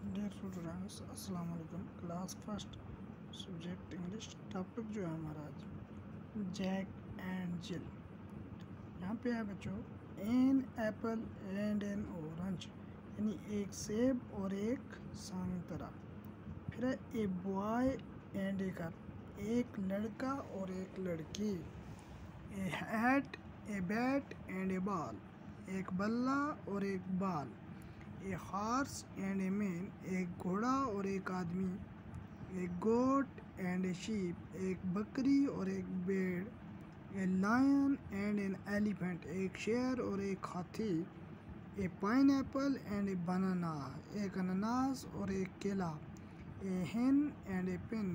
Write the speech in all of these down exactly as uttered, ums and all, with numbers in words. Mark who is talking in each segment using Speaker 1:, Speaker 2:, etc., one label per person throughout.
Speaker 1: Dear students अस्सलाम वालेकुम। Class first subject English topic जो है हमारा आज जैक एंड जिल। यहाँ पे है बच्चों an apple and an orange, यानी एक सेब और एक संतरा। फिर है a boy and a girl, एक लड़का और एक लड़की। A hat a bat and a ball, एक बल्ला और एक बाल। A horse and a man, एक घोड़ा और एक आदमी। ए गोट एंड ए शीप, एक बकरी और एक भेड़। A lion and an elephant, एक शेर और एक हाथी। A pineapple and a banana, एक अनानास और एक केला। ए हेन एंड ए पिन,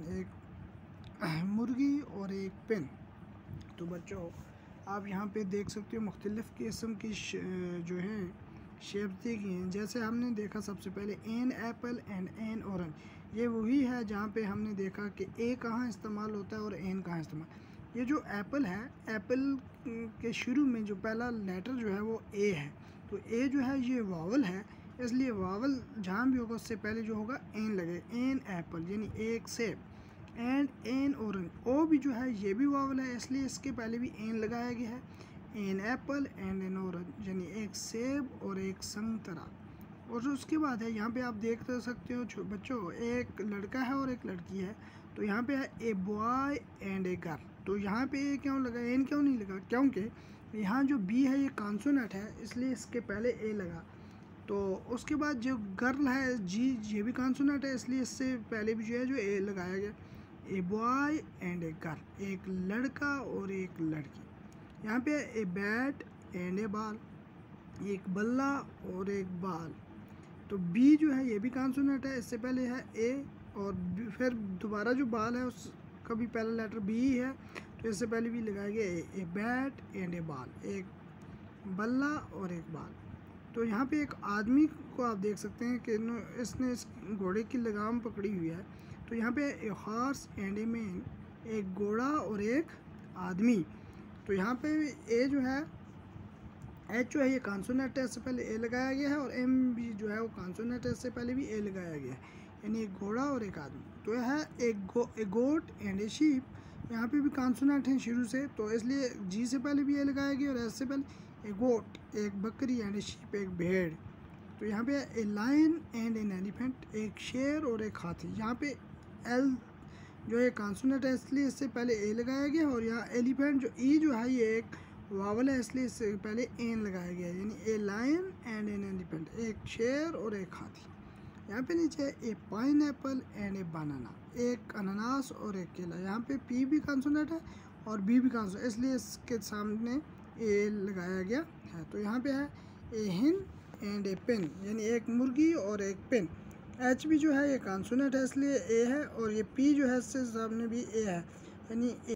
Speaker 1: एक मुर्गी और एक पिन। तो बच्चों आप यहाँ पे देख सकते हो मुख्तलिफ़ किस्म की जो है शेप दी गई हैं। जैसे हमने देखा सबसे पहले an apple and an orange, ये वही है जहाँ पे हमने देखा कि ए कहाँ इस्तेमाल होता है और एन कहाँ इस्तेमाल। ये जो एप्पल है, एप्पल के शुरू में जो पहला लेटर जो है वो ए है, तो ए जो है ये वावल है, इसलिए वावल जहाँ भी होगा उससे पहले जो होगा एन लगे। एन एप्पल यानी एक सेब, एंड एन ऑरेंज, ओ भी जो है ये भी वावल है, इसलिए इसके पहले भी एन लगाया गया है। An apple and an orange यानी एक सेब और एक संतरा। और उसके बाद है यहाँ पे आप देख सकते हो बच्चों एक लड़का है और एक लड़की है, तो यहाँ पे है a boy and a girl. तो यहाँ पे ए क्यों लगा, एन क्यों नहीं लगा, क्योंकि यहाँ जो बी है ये कॉन्सोनेंट है, इसलिए इसके पहले ए लगा। तो उसके बाद जो गर्ल है जी, ये भी कॉन्सोनेंट है, इसलिए इससे पहले भी जो है जो ए लगाया गया। A boy and a girl, एक लड़का और एक लड़की। यहाँ पे a bat and a ball, एक बल्ला और एक बाल। तो बी जो है ये भी कॉन्सोनेंट है, इससे पहले है ए, और फिर दोबारा जो बाल है उसका भी पहला लेटर बी ही है, तो इससे पहले भी लगाया गया a, a bat and a ball, एक बल्ला और एक बाल। तो यहाँ पे एक आदमी को आप देख सकते हैं कि इसने इस घोड़े की लगाम पकड़ी हुई है। तो यहाँ पे a horse and a man, एक घोड़ा और एक आदमी। तो यहाँ पे ए जो है, एच जो है ये कॉन्सोनेंट है, इससे पहले ए लगाया गया है, और एम भी जो है वो कॉन्सोनेंट है, इससे पहले भी ए लगाया गया है, यानी एक घोड़ा और एक आदमी। तो यह है एक गो ए गोट एंड ए शीप, यहाँ पे भी कॉन्सोनेंट है शुरू से, तो इसलिए जी से पहले भी ए लगाया गया और एस से पहले ए गोट, एक बकरी एंड ए शीप, एक भेड़। तो यहाँ पे a lion and an elephant, एक शेर और एक हाथी। यहाँ पे एल जो है कॉन्सोनेंट है, इसलिए इससे पहले ए लगाया गया, और यहाँ एलिफेंट जो ई जो है ये एक वावल है, इसलिए इससे पहले एन लगाया गया, यानी a lion and an elephant, एक शेर और एक हाथी। यहाँ पे नीचे a pineapple and a banana, एक अनानास और एक केला। यहाँ पे पी भी कॉन्सोनेंट है और बी भी कॉन्सोनेंट, इसलिए इसके सामने ए लगाया गया है। तो यहाँ पे है ए हिन एंड ए पिन, यानी एक मुर्गी और एक पिन। एच भी जो है ये कॉन्सोनेंट है, इसलिए ए है, और ये पी जो है इससे सामने भी ए है, यानी